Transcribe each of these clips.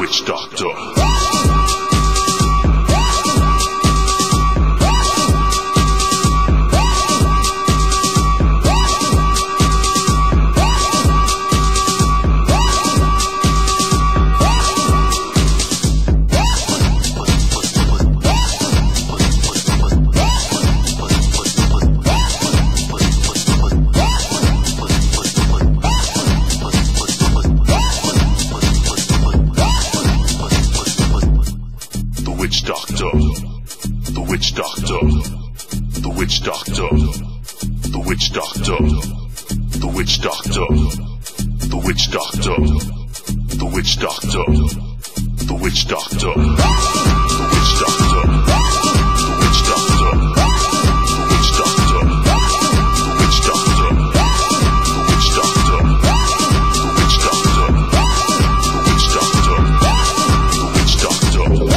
Witch Doctor. The Witch Doctor, the Witch Doctor, the Witch Doctor, the Witch Doctor, the Witch Doctor, the Witch Doctor, the Witch Doctor, the Witch Doctor, the Witch Doctor, the Witch Doctor, the Witch Doctor, the Witch Doctor, the Witch Doctor, the Witch Doctor, the Witch Doctor, the Witch Doctor.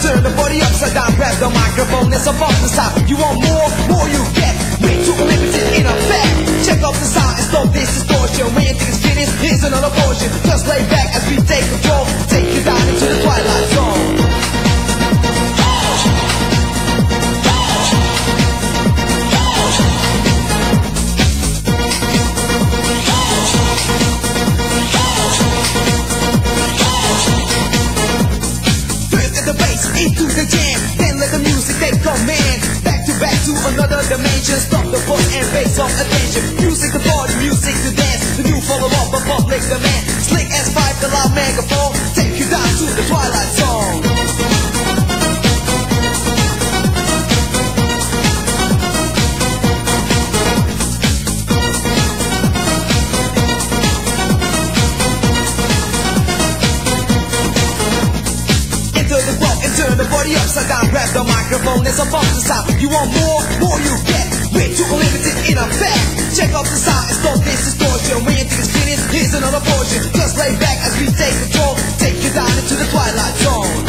turn the body upside down, grab the microphone, it's about to stop. You want more you get. Way too limited in effect. Check out the sound and stop this distortion. When you think it's finished, here's another portion. Just lay back as we take control, take you down into the twilight zone. Into the jam, then let the music take command. Back to another dimension. Stop the bus and pay some attention. Music to party, music to dance. The new follow up of public demand. Slick S5, the loud megaphone. Take you down to the twilight zone. Turn the body upside down, grab the microphone, it's about to stop. You want more you get. Way too limited in effect. Check out the sound and stop this distortion. When you think it's finished, here's another portion. Just lay back as we take control, take you down into the twilight zone.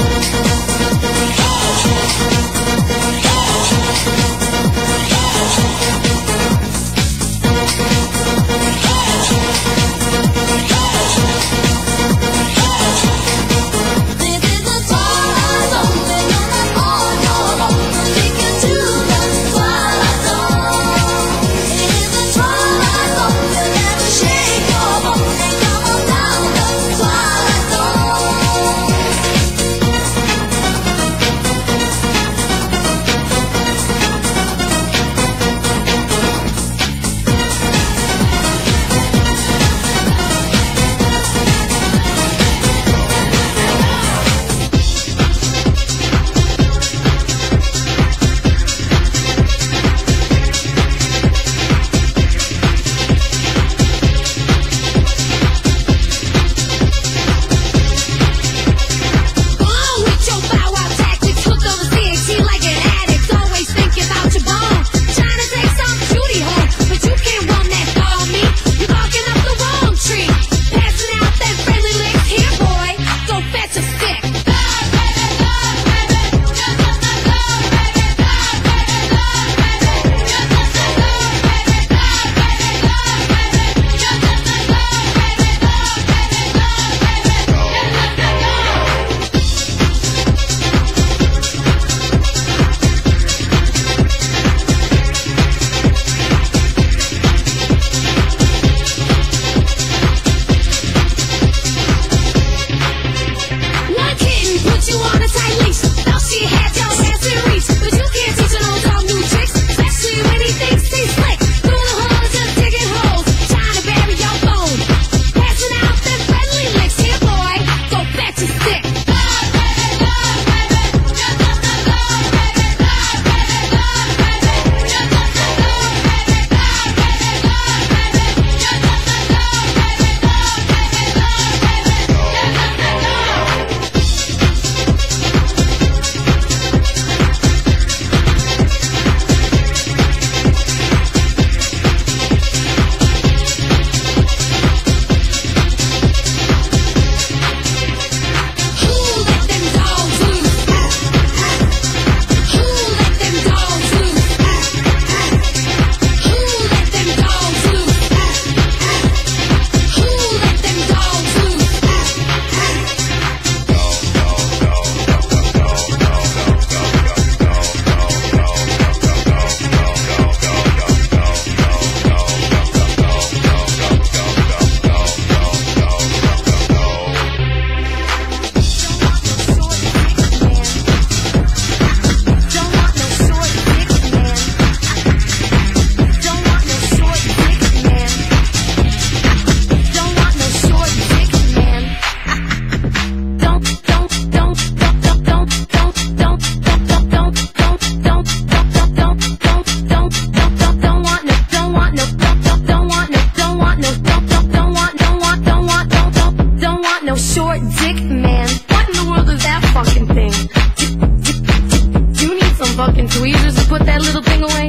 fucking tweezers to put that little thing away?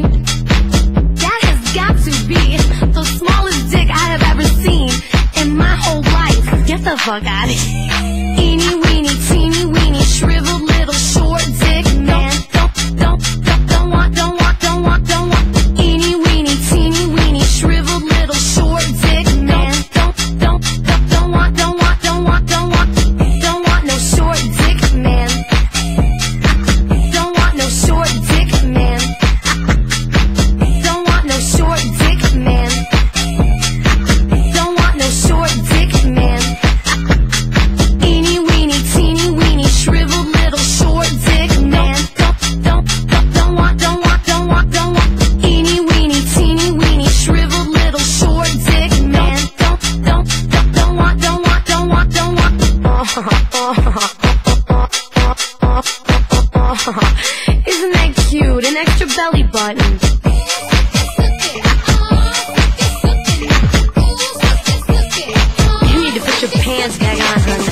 That has got to be the smallest dick I have ever seen in my whole life. Get the fuck out of here. Eeny weeny, teeny weeny, shriveled little short Isn't that cute? An extra belly button. You need to put your pants back on, honey.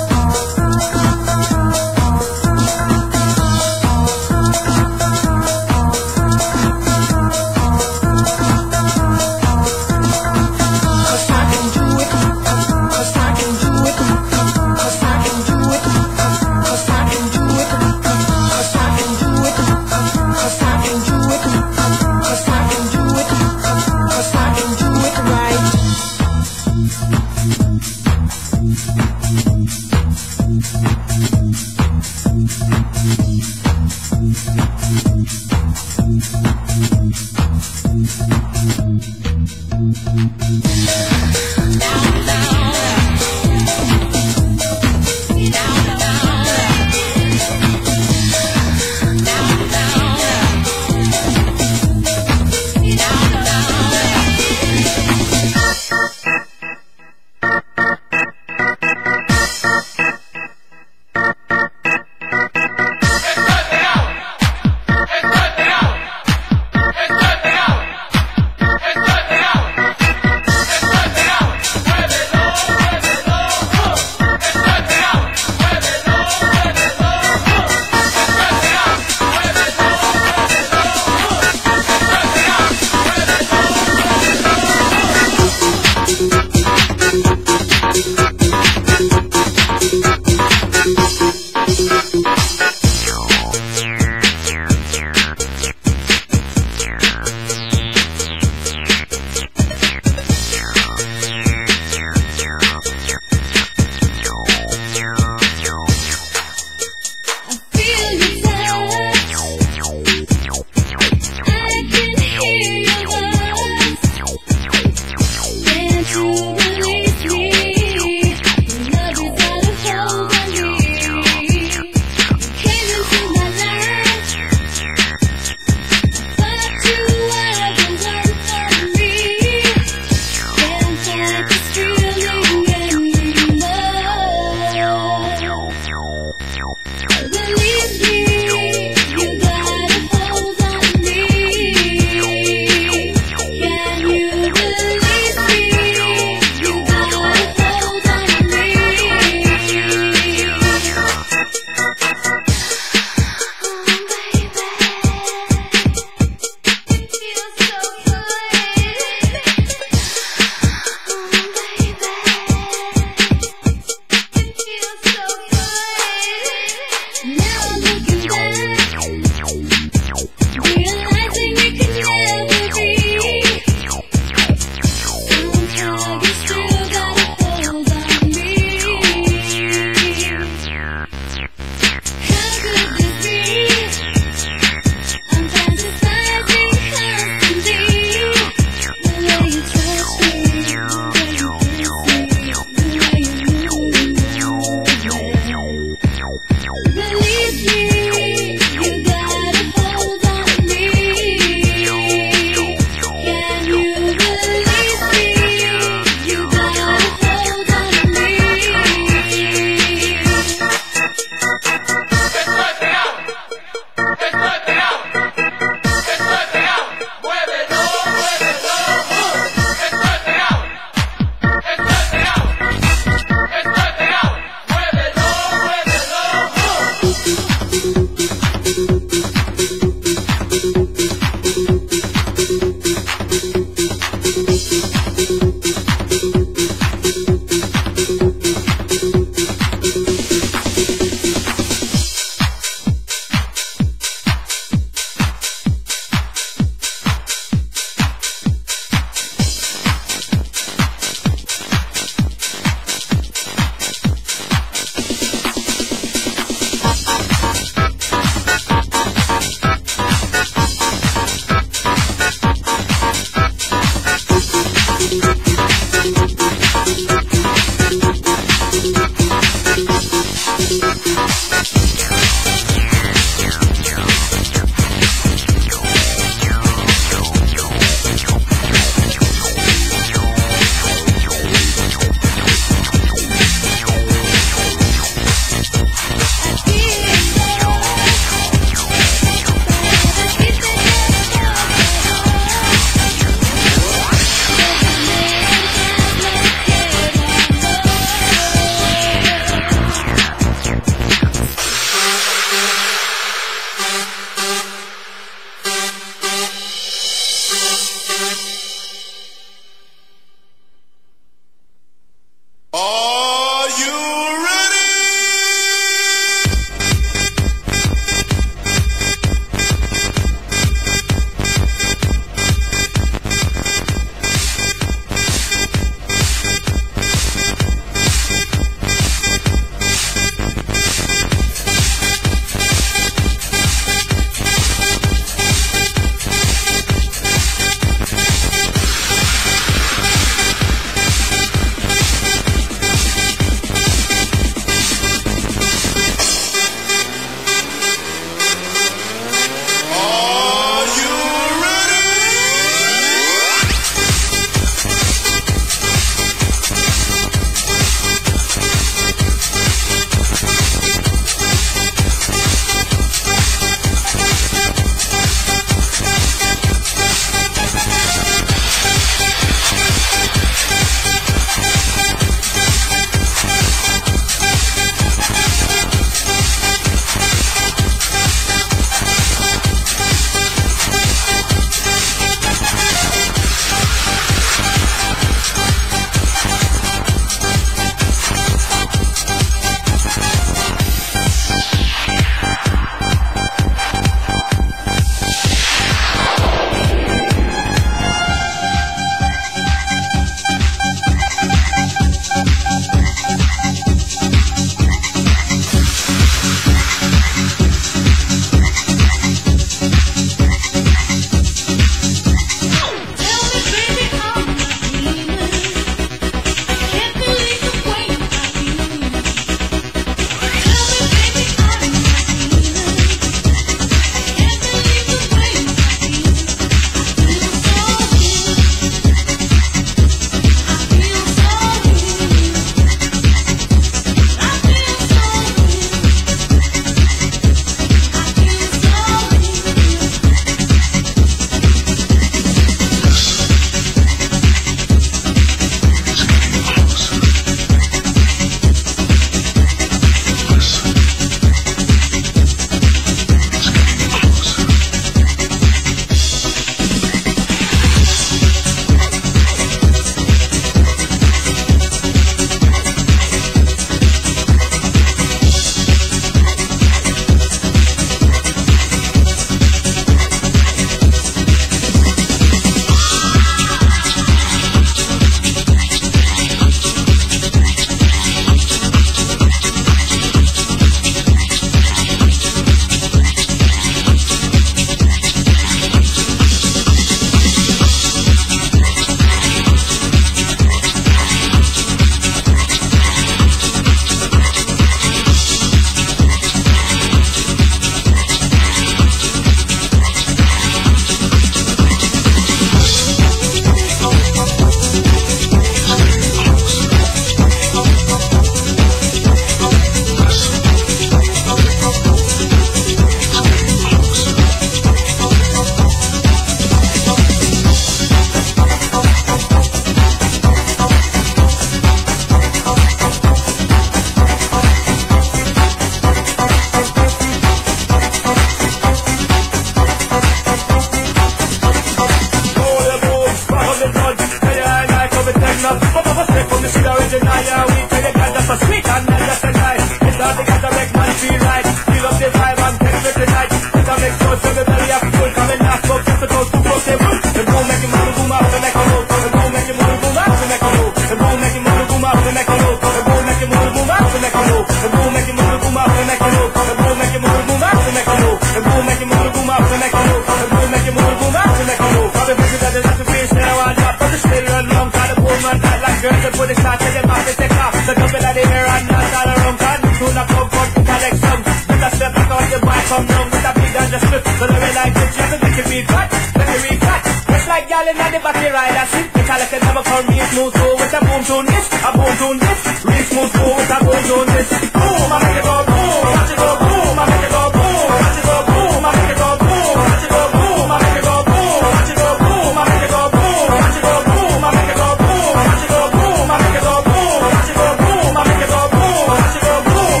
feel right. Feel up the vibe and take it tonight. Cause I make sure to the belly up full. Come and knock up just to go to book them. And boom, make your move, boom up, and make a move. And boom, make your move, boom up, and make a move. And boom, make your move, boom up, and make a move. And boom, make your move, boom up, and make a move. And boom, make your move, boom up, and make a move. And boom, make your move, boom up, and make a move. And boom, make your move, boom up, and make a move. And boom, make your move, boom up, and make a move. All the bitches that just to face now and up, but the still run long. Got a boom man tight like girls that put it shot to them off and take off. The double of the hair and not all around. Can tune up, come for to collect some. With a step back on your bike, come down with a beat and just flip. So the way like this, you have to make it real cut, make it real cut. Just like y'all in the battery rider, shit. The color can never come real smooth, go with a boom tune this, a boom tune this. Real smooth, go with a boom tune this. Boom, I make it go boom, watch it go boom, I make it go boom, watch it go boom, I make it go boom, watch it go boom, I make it go boom, watch it go boom, I make it go boom, watch it go boom, I make it go boom, watch it go boom, I make it go boom, watch it go boom, I make it go boom, watch it go boom.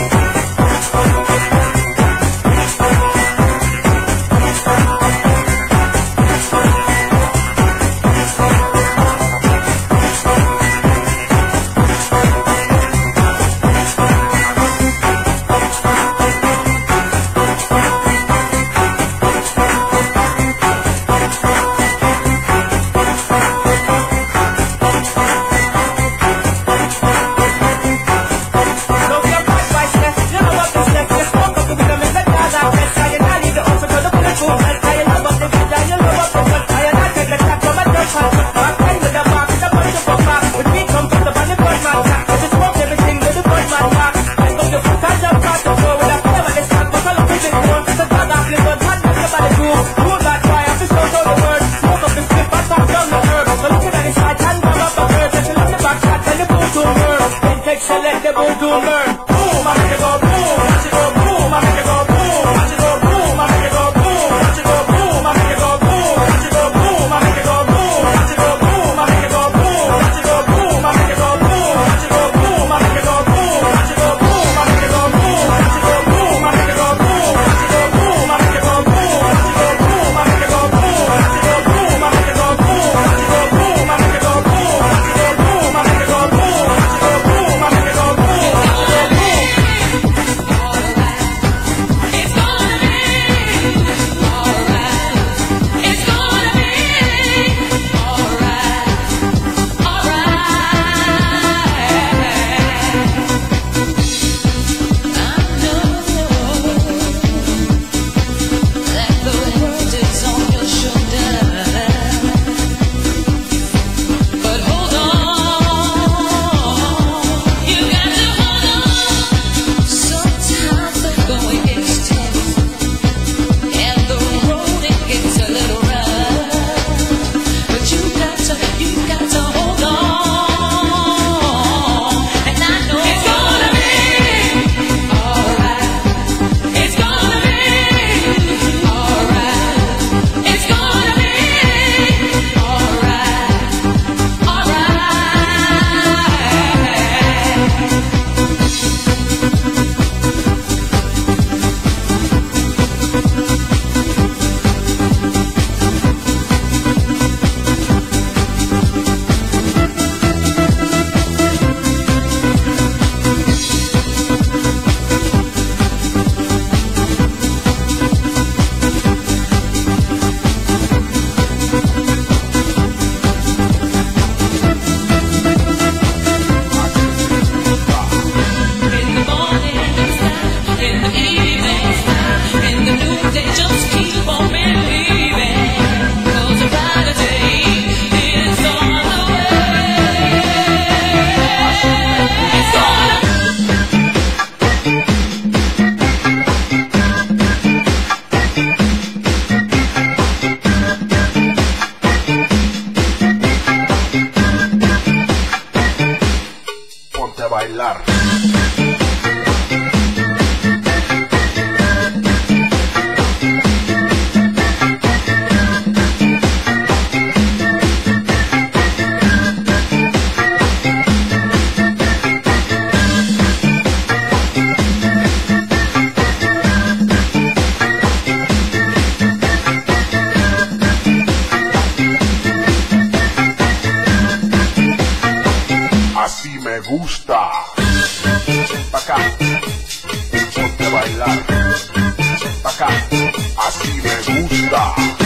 de bailar. Pa' acá, así me gusta.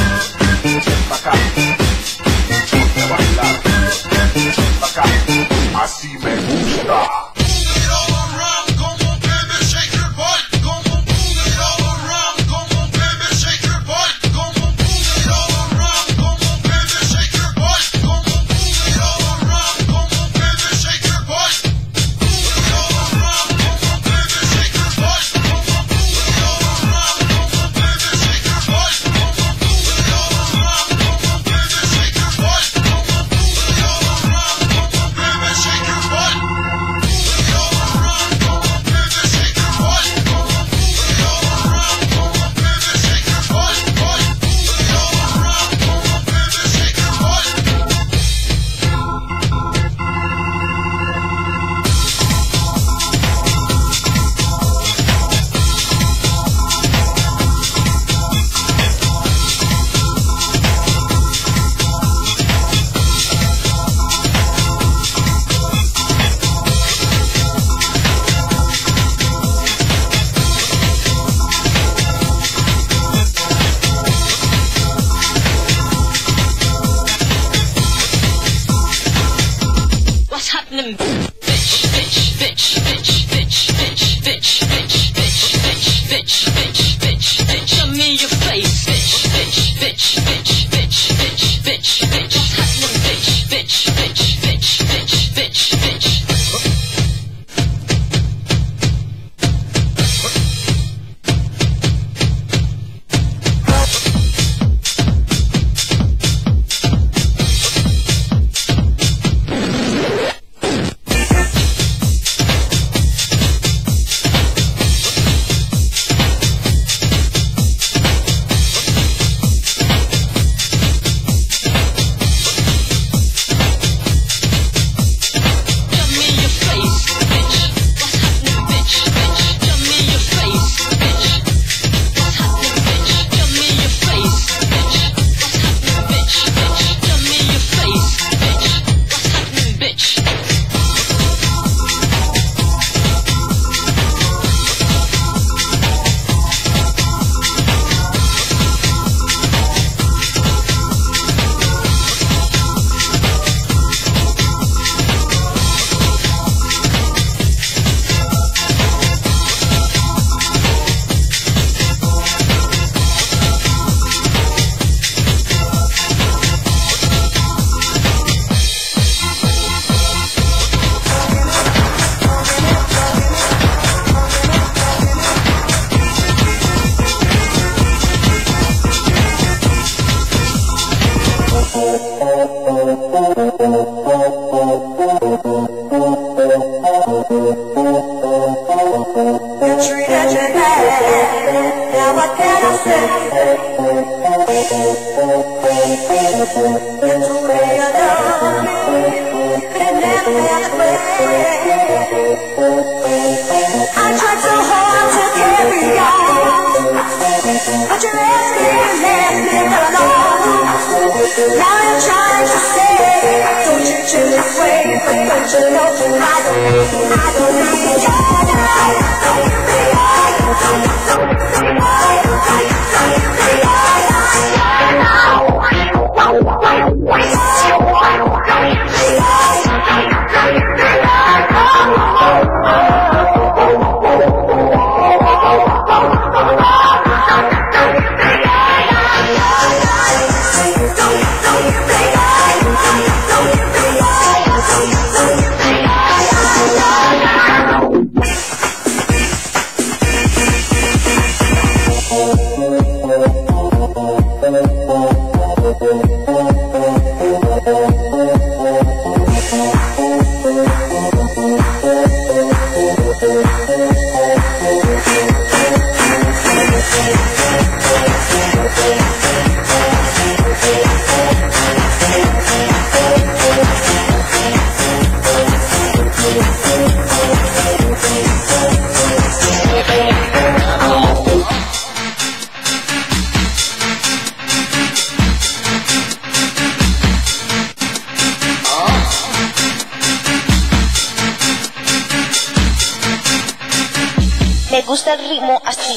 Pa' acá, de bailar. Pa' acá, así me gusta. Yeah. gusta el ritmo así.